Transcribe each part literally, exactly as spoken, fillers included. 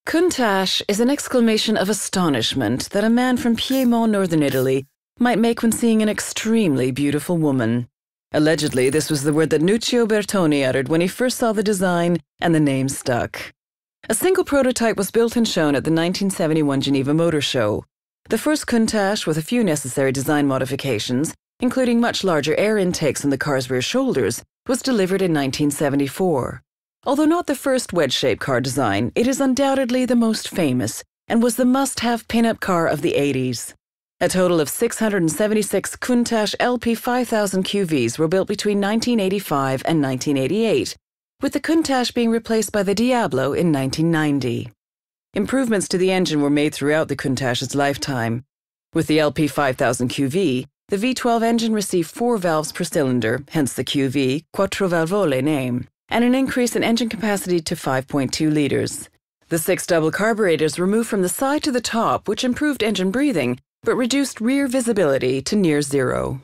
Countach is an exclamation of astonishment that a man from Piedmont, northern Italy, might make when seeing an extremely beautiful woman. Allegedly, this was the word that Nuccio Bertoni uttered when he first saw the design, and the name stuck. A single prototype was built and shown at the nineteen seventy-one Geneva Motor Show. The first Countach, with a few necessary design modifications, including much larger air intakes on the car's rear shoulders, was delivered in nineteen seventy-four. Although not the first wedge-shaped car design, it is undoubtedly the most famous and was the must-have pin-up car of the eighties. A total of six hundred seventy-six Countach L P five thousand Q Vs were built between nineteen eighty-five and nineteen eighty-eight, with the Countach being replaced by the Diablo in nineteen ninety. Improvements to the engine were made throughout the Countach's lifetime. With the L P five thousand Q V, the V twelve engine received four valves per cylinder, hence the Q V, Quattro Valvole name, and an increase in engine capacity to five point two liters. The six double carburetors were moved from the side to the top, which improved engine breathing, but reduced rear visibility to near zero.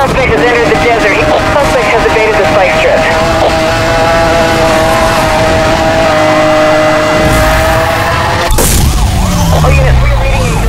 suspect has entered the desert. Each suspect has evaded the spike strip. All units, we are reading a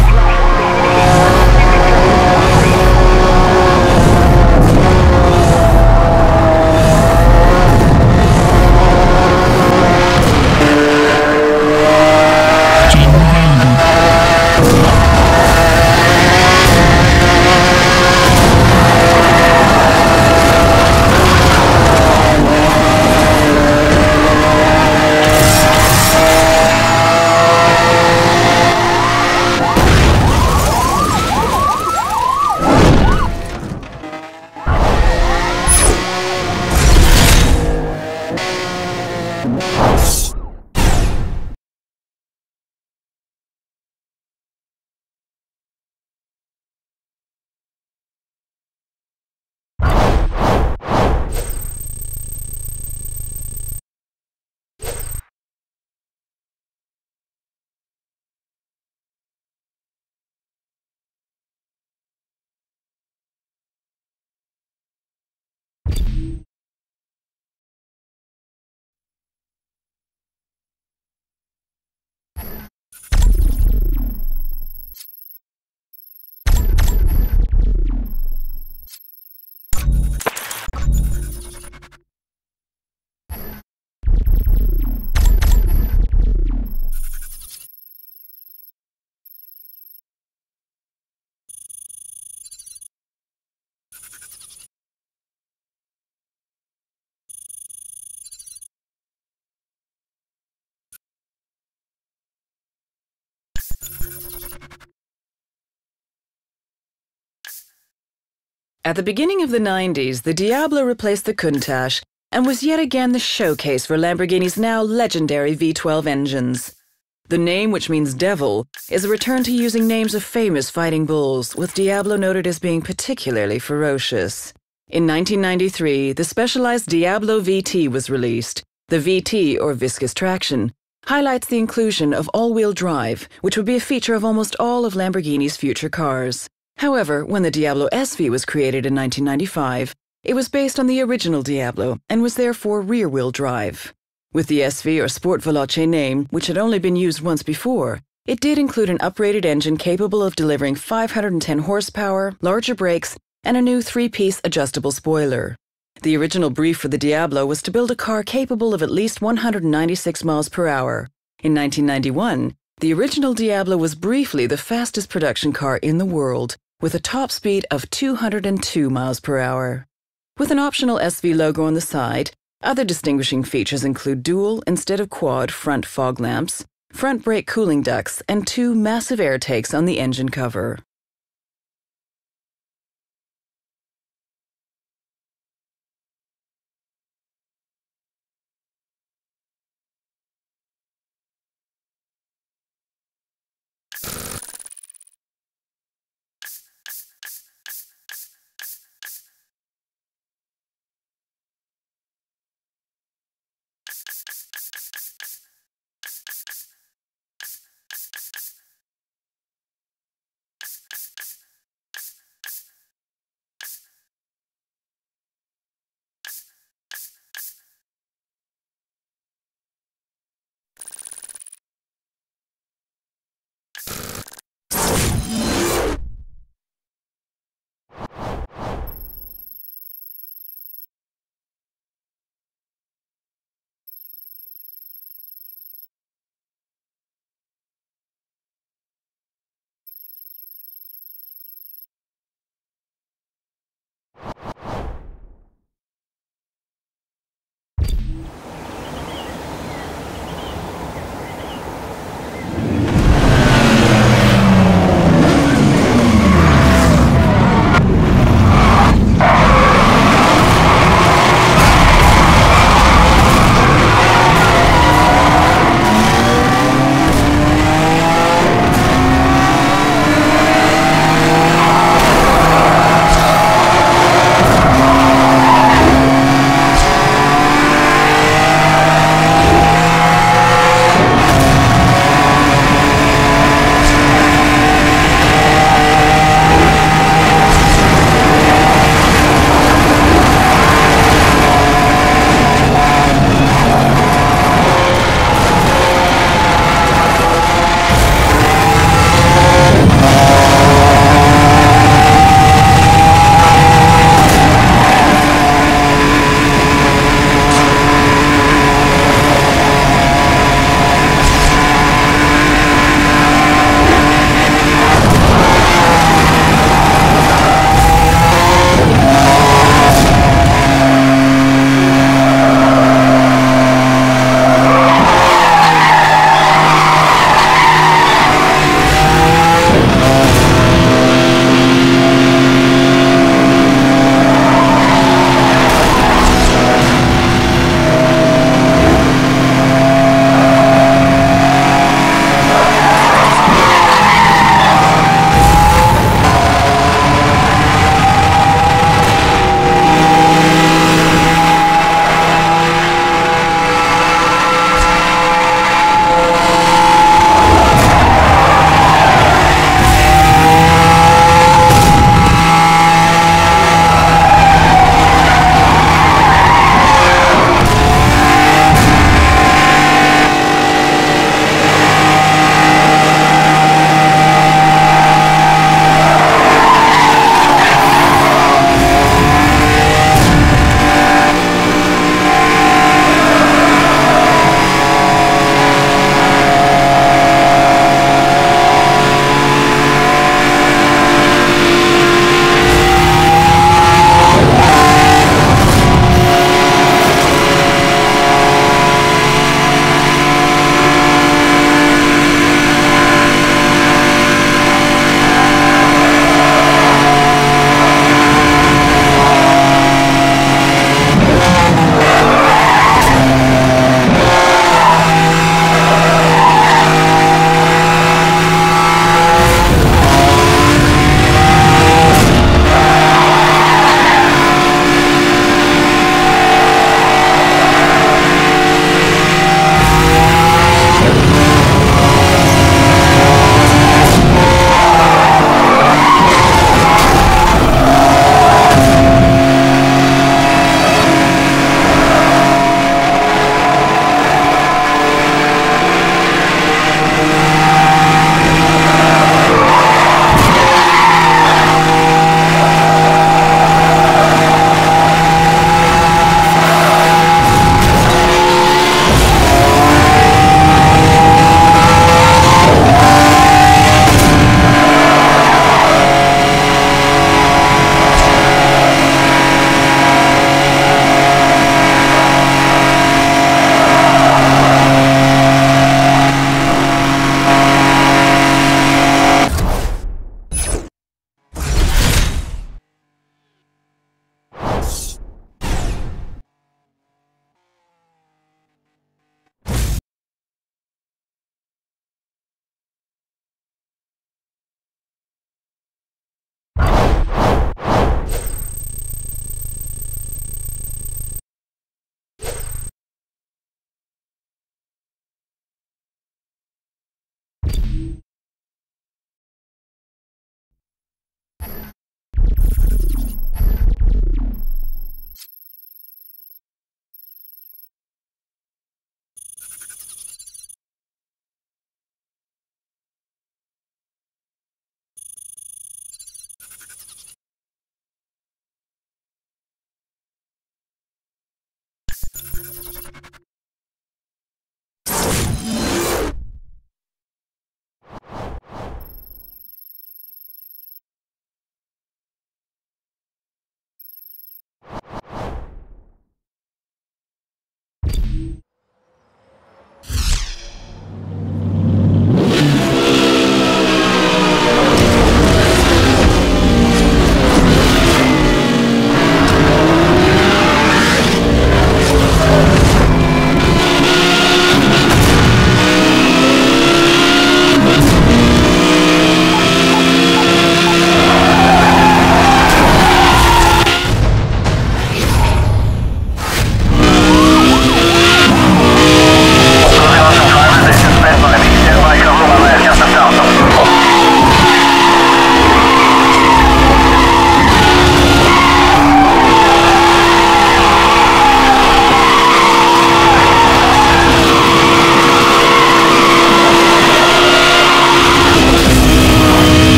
At the beginning of the nineties, the Diablo replaced the Countach and was yet again the showcase for Lamborghini's now legendary V twelve engines. The name, which means devil, is a return to using names of famous fighting bulls, with Diablo noted as being particularly ferocious. In nineteen ninety-three, the specialized Diablo V T was released. The V T, or viscous traction, highlights the inclusion of all-wheel drive, which would be a feature of almost all of Lamborghini's future cars. However, when the Diablo S V was created in nineteen ninety-five, it was based on the original Diablo and was therefore rear-wheel drive. With the S V or Sport Veloce name, which had only been used once before, it did include an uprated engine capable of delivering five hundred ten horsepower, larger brakes, and a new three-piece adjustable spoiler. The original brief for the Diablo was to build a car capable of at least one hundred ninety-six miles per hour. In nineteen ninety-one, the original Diablo was briefly the fastest production car in the world, with a top speed of two hundred two miles per hour. With an optional S V logo on the side, other distinguishing features include dual instead of quad front fog lamps, front brake cooling ducts, and two massive air takes on the engine cover.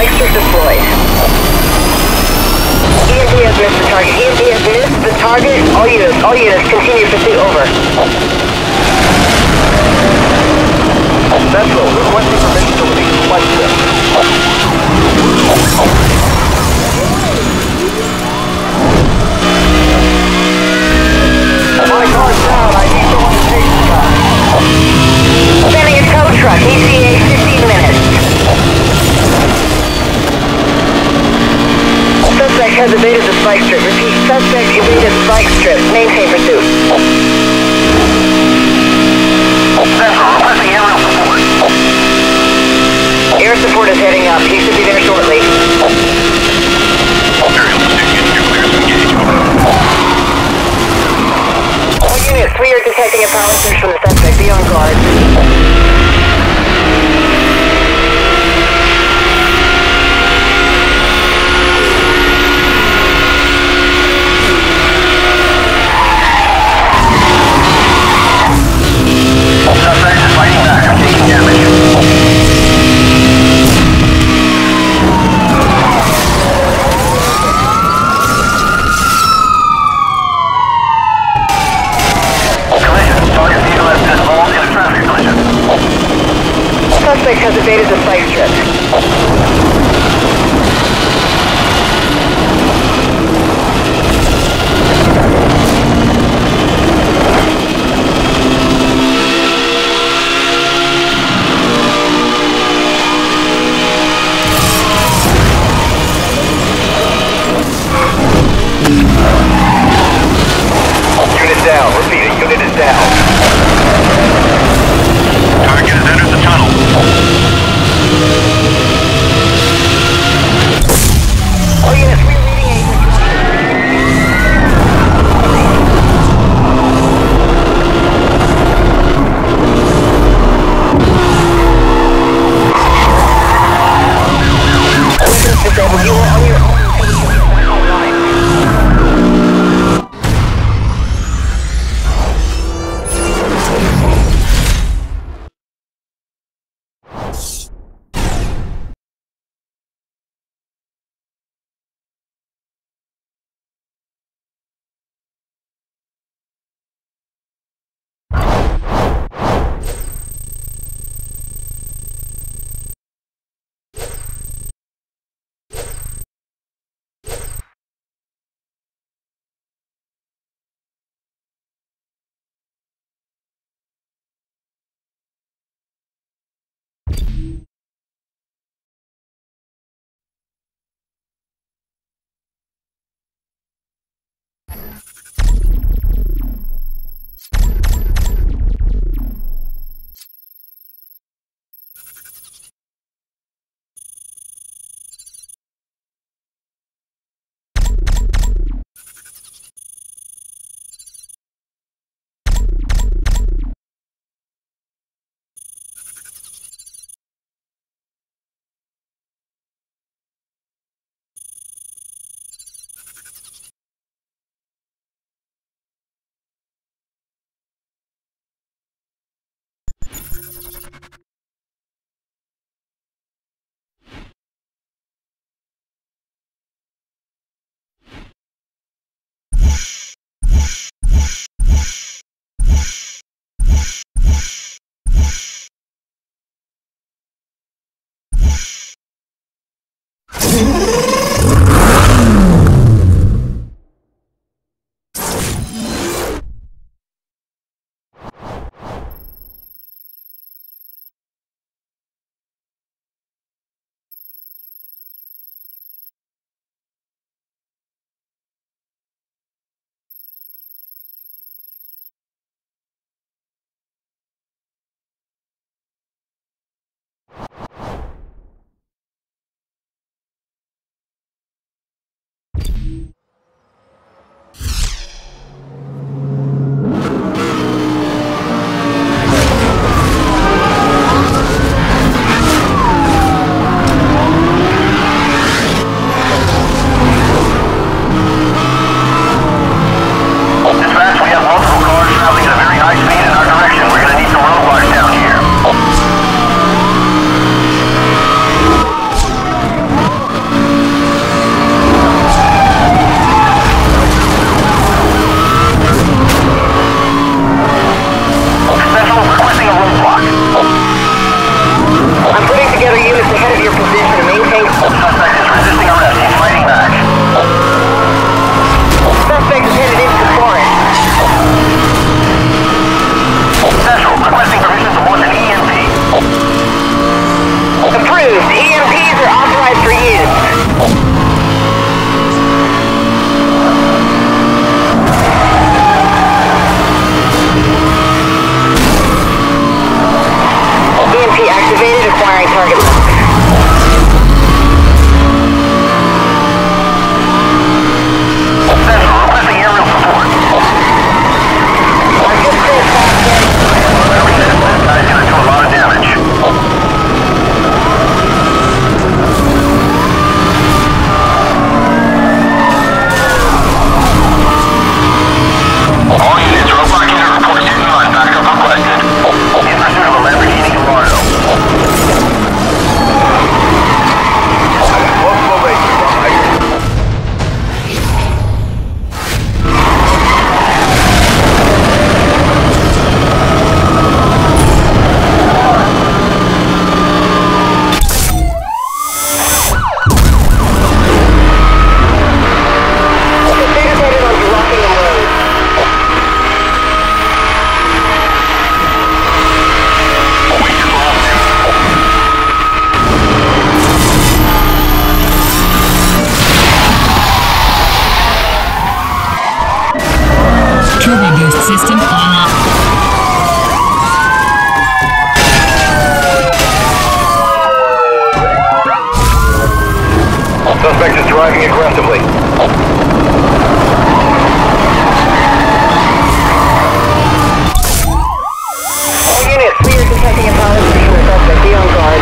spike strip deployed. E M P has missed the target. E M P has missed the target. All units, all units, continue pursuit, over. Central, requesting permission to release spike strip. My car's down. I need someone to take this guy. Sending a tow truck. E T A fifteen minutes. Suspect has evaded the spike strip. Repeat, suspect evaded spike strip. Maintain pursuit. Air support is heading up. He should be there shortly. All units, we are detecting a power surge from the suspect. Be on guard. Suspect has evaded the spike strip. Unit down. Repeat it. Unit is down. Target has entered the tunnel. driving aggressively. All units, we are detecting a pilot pursuit suspect. Be on guard.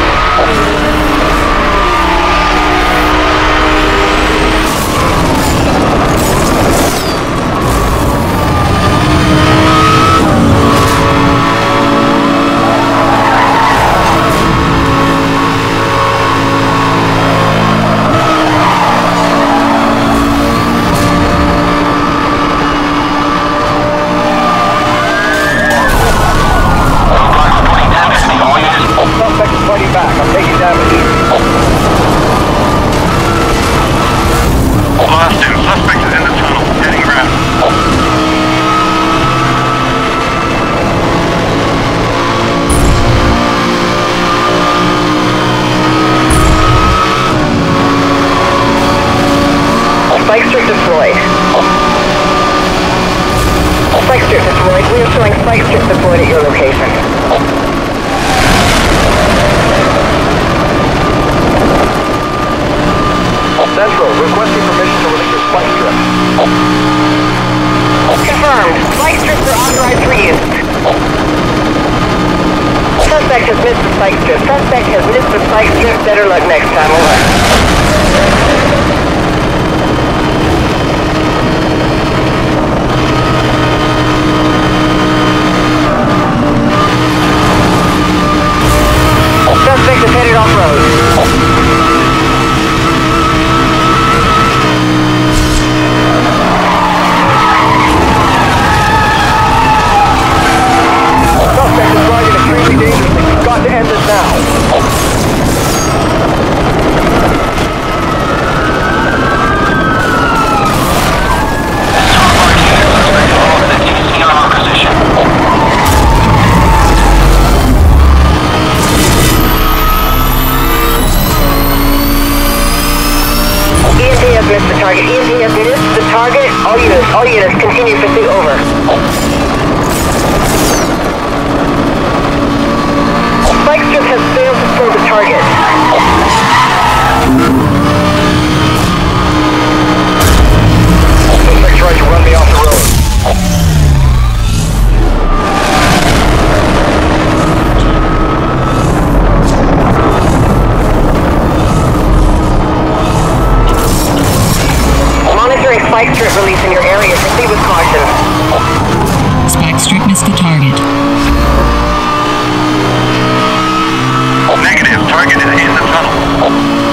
Suspect is fighting back. I'm taking damage. Lost him. Suspect is in the tunnel, heading around. Spike strip deployed. Spike strip deployed. We are showing spike strip deployed at your location. Central, requesting permission to release your spike strip. Confirmed. Spike strips are authorized for use. Suspect has missed the spike strip. Suspect has missed the spike strip. Better luck next time. Over. Suspect is headed off-road. Suspect is driving extremely dangerously. You've got to end this now. E M T has missed the target. E M T has missed the target. All units, all units, continue pursuit. Over. Spike strip has failed to slow the target. Suspect tried to run me off the road. Monitoring spike strip release in your area. Proceed with caution. Spike strip missed the target. Negative. Target is in the tunnel.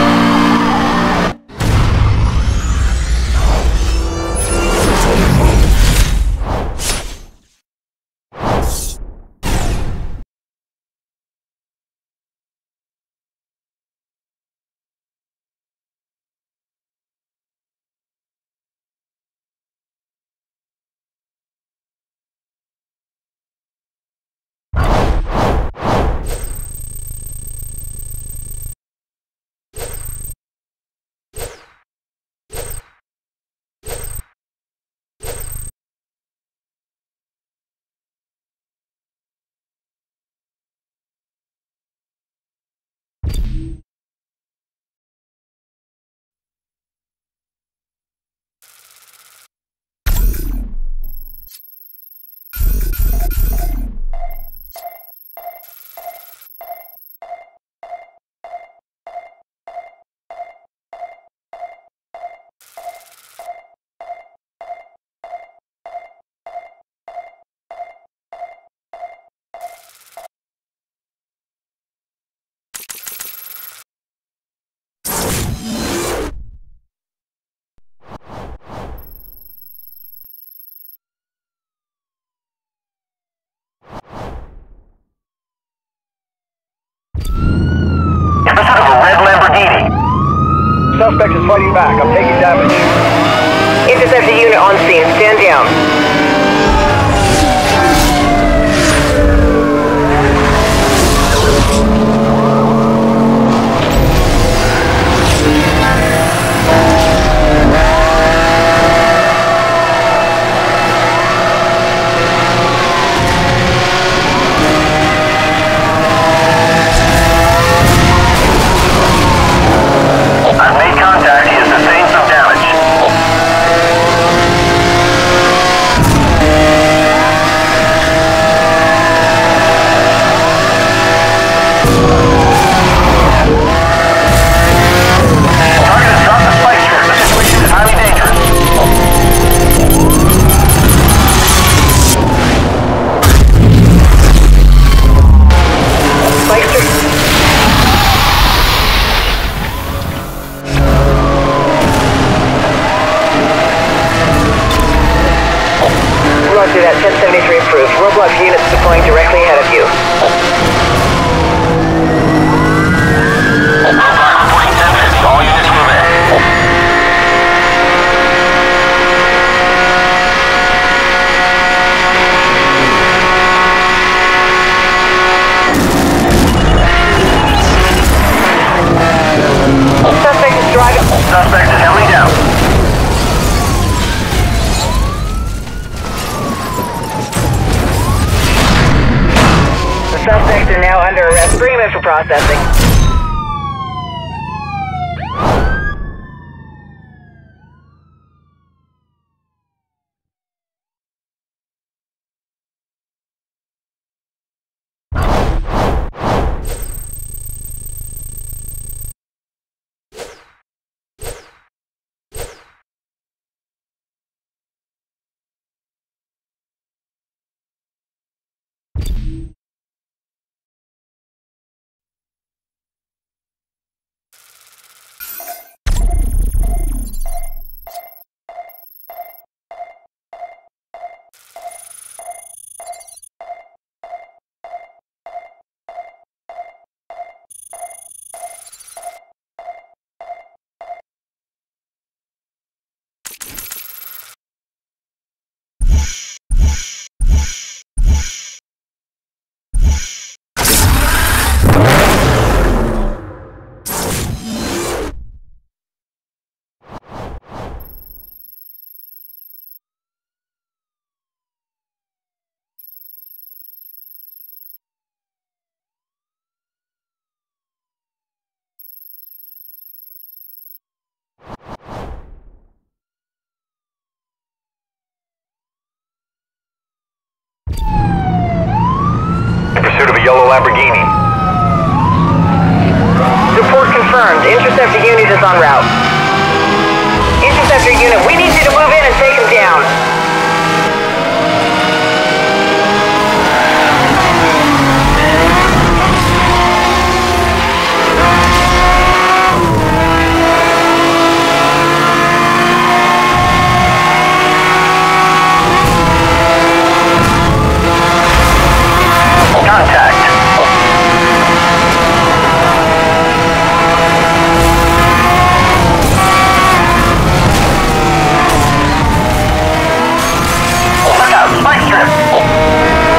Pursuit of a red Lamborghini. Suspect is fighting back. I'm taking damage. Intercept a unit on scene. Stand down. I've made contact. He is influx units deploying directly ahead of you. Roadblock reporting ten fifty. All units move in. Suspect is driving. Suspect is heavily down. The suspects are now under arrest. Bring them in for processing. In pursuit of a yellow Lamborghini. Report confirmed. Interceptor unit is en route. Interceptor unit, we need you to move in and take him down. Contact. Look out, spike strip.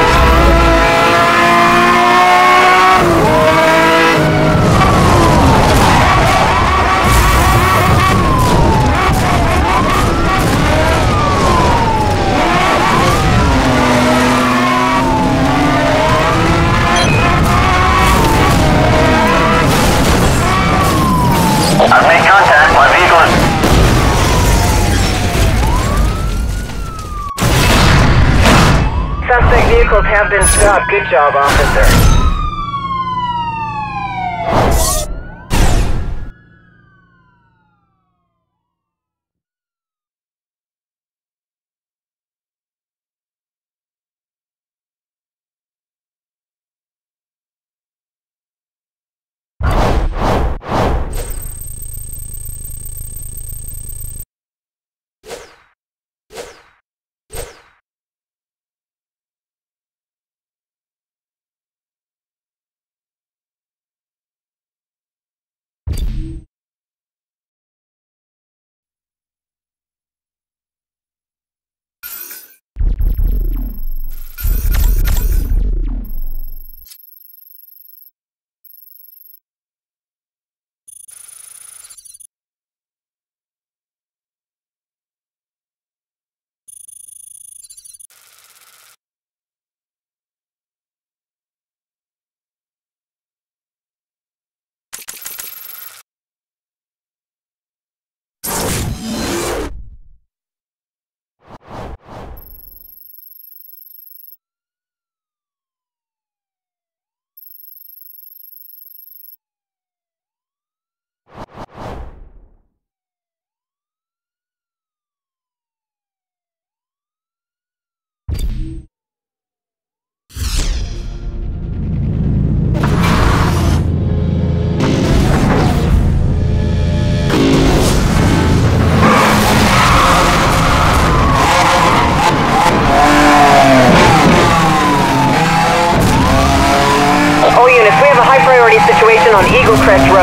I've made contact. My vehicle is... Suspect vehicles have been stopped. Good job, officer.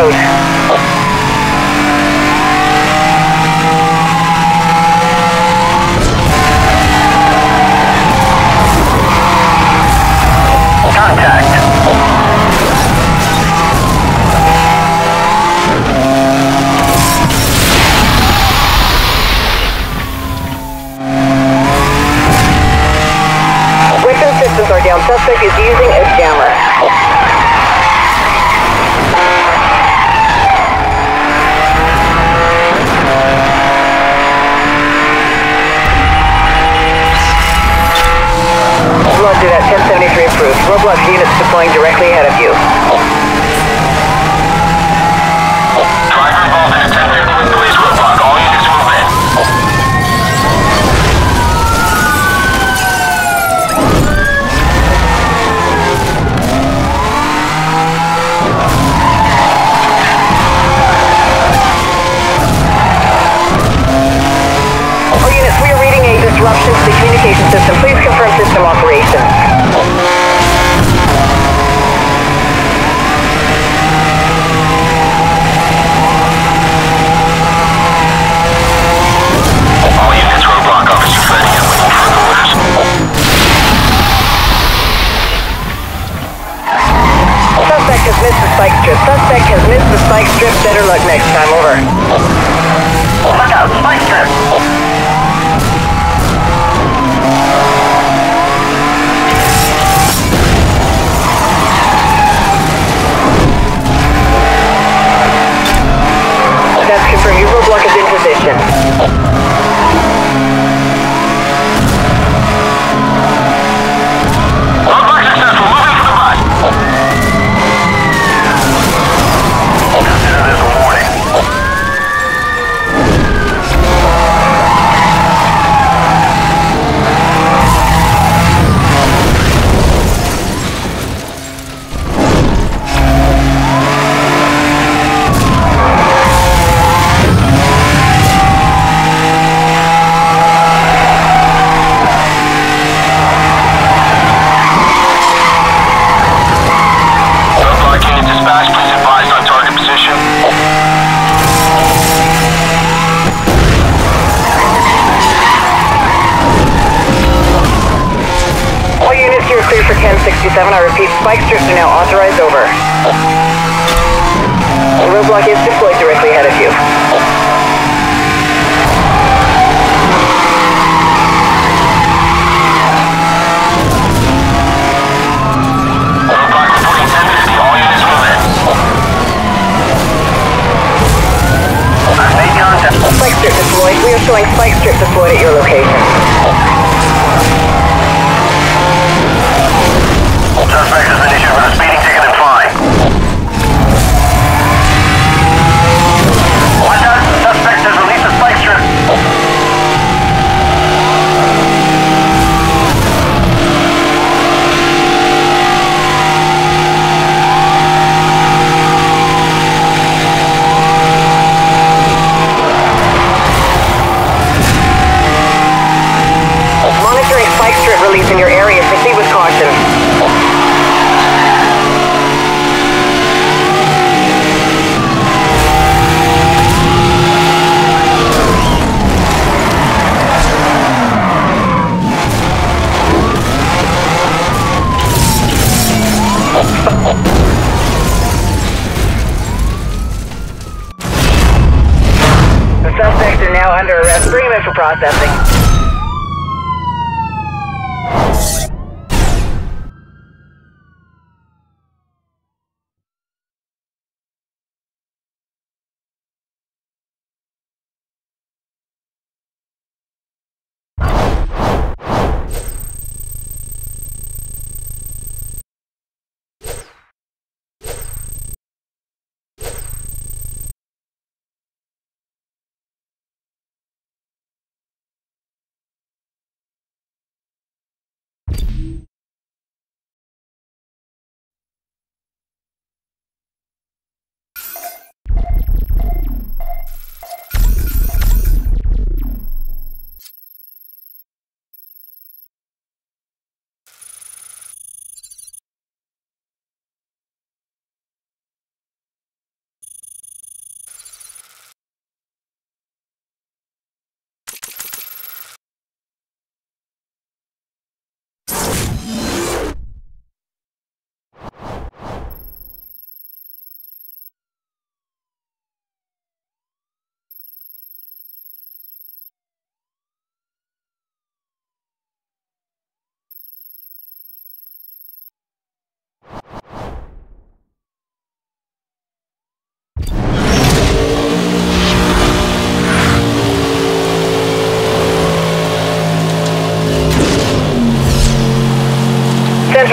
road. Contact. Weapon systems are down. Suspect is using a jammer. Roger that, ten seventy-three approved. Roadblock units deploying directly ahead of you. Driver involved in a ten fifty-one police roadblock. All units move in. All units, we are reading a disruption to the communication system. Please confirm system operations. All units roadblock officers ready and waiting for the orders. Suspect has missed the spike strip. Suspect has missed the spike strip. Better luck next time. Over. Look out, spike strip. That's confirmed. Your roadblock is in position. Roadblock successful. Moving for the bus. Consider this a warning. Roadblock unit dispatch, please advise on target position. All units, you are clear for ten sixty-seven. I repeat, spike strips are now authorized. Over. The roadblock is deployed directly ahead of you. Roadblock reporting ten fifty. All units move in. I've made contact. Spike strip deployed. We are showing spike strip deployed at your location. Suspect has been issued with a speeding ticket and fine. Watch out! Suspect has released a spike strip. Monitoring spike strip release in your area. Proceed with caution. The suspects are now under arrest. Bring them in for processing.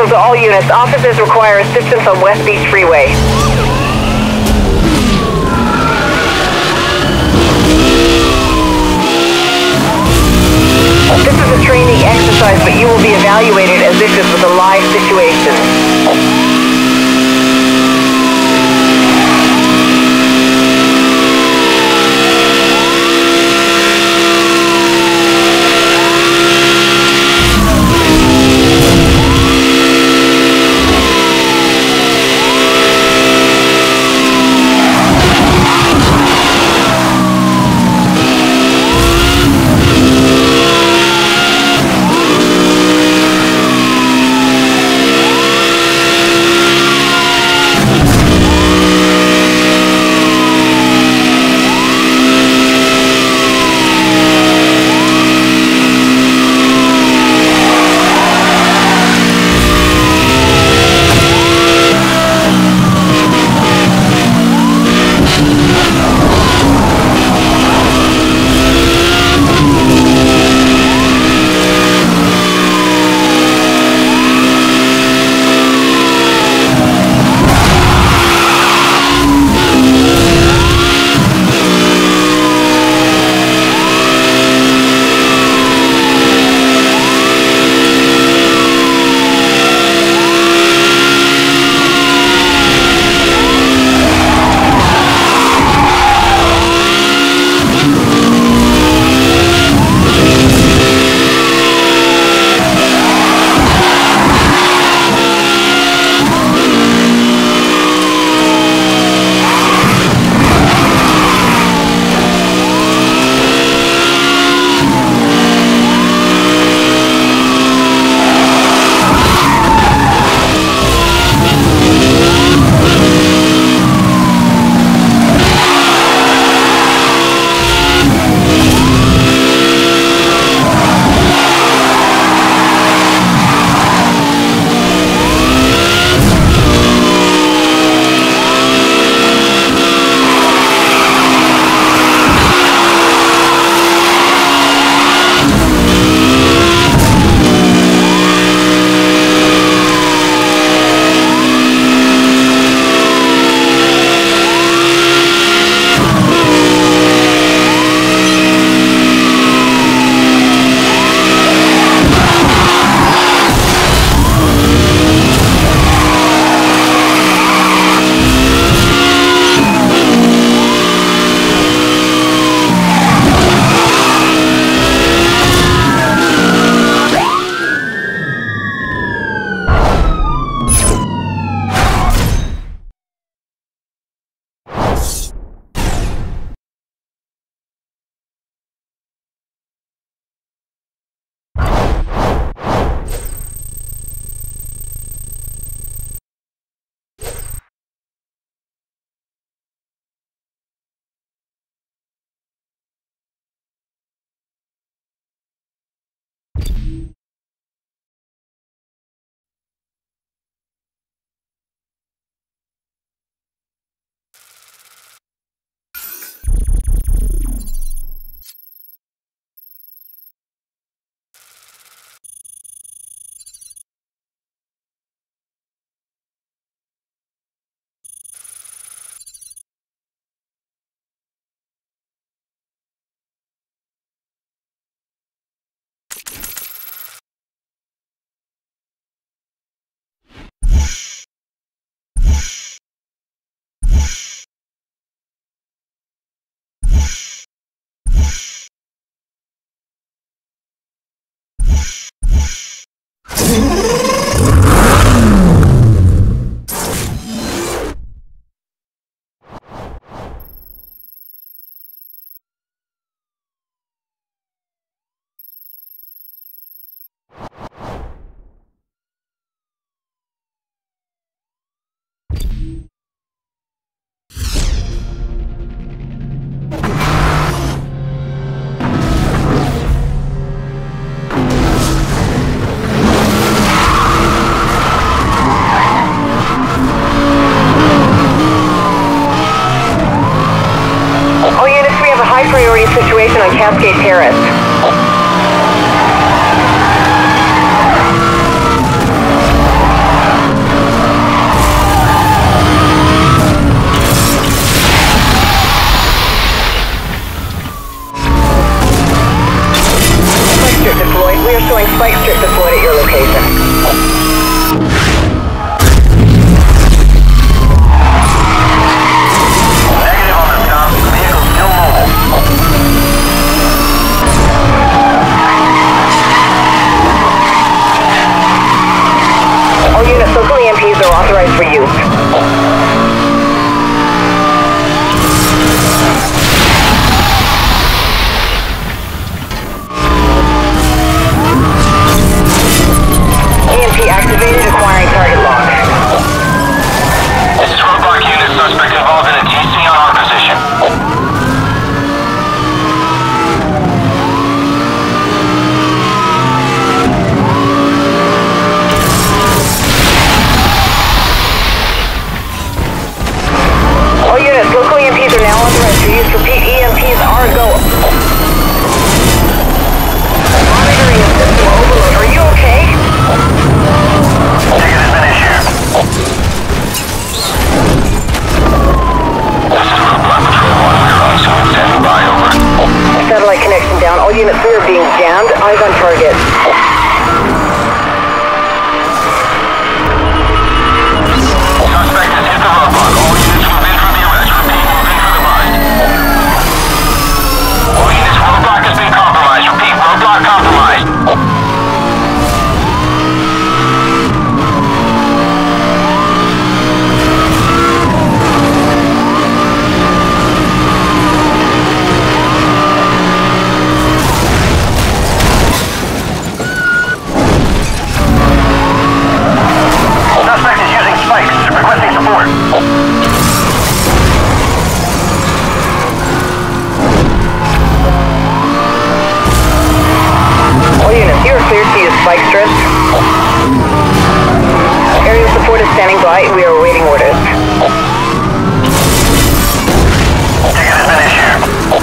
Central to all units. Officers require assistance on West Beach Freeway. This is a training exercise, but you will be evaluated as this is with a live situation. Cascade Terrace. on target. Suspect has hit the roadblock. All units move in for the arrest. Repeat, move in for the bust. All units, roadblock has been compromised. Repeat, roadblock compromised. Suspect is using spikes. Requesting support. All units, you are cleared to use spike strips. Aerial support is standing by. We are awaiting orders. Ticket has been issued.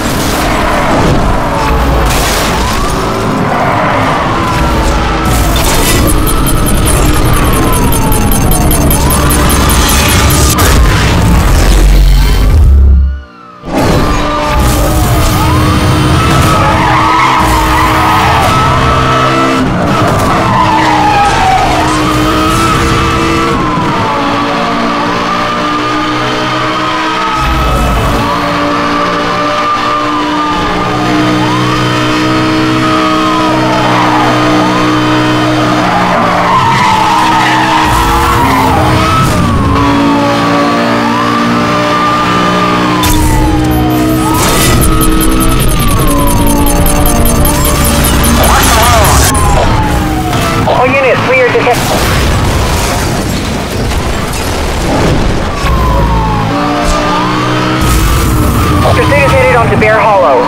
All units, we are detecting. Pursuit is headed onto Bear Hollow.